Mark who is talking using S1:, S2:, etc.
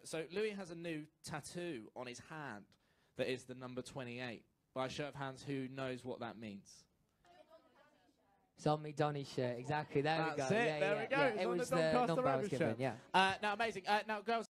S1: So Louis has a new tattoo on his hand that is the number 28. By a show of hands, who knows what that means?
S2: It's on me Donny shirt, exactly. There we go.
S3: That's it.
S2: Yeah,
S3: there
S2: yeah,
S3: we go.
S2: yeah.
S3: It's
S2: It
S3: on
S2: was
S3: the
S2: the
S3: Doncaster
S2: number I was
S3: Rovers
S2: given.
S3: shirt.
S2: Yeah.
S1: Now, amazing. Now, girls,